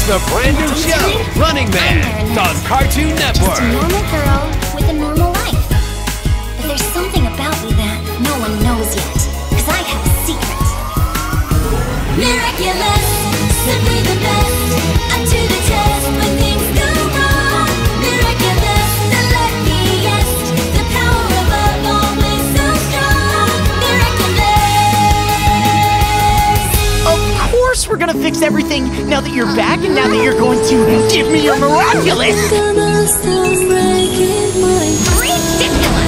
the brand new show, Running Man, on Cartoon Just a Network. normal girl with a normal life. But there's something about me that no one knows yet. 'Cause I have a secret. Miraculous, simply the best. Up to the test when things go wrong. Miraculous, the luckiest. The power above, always so strong. Miraculous. Of course we're gonna fix everything now that you're back and now that you're going to give me your miraculous! Ridiculous.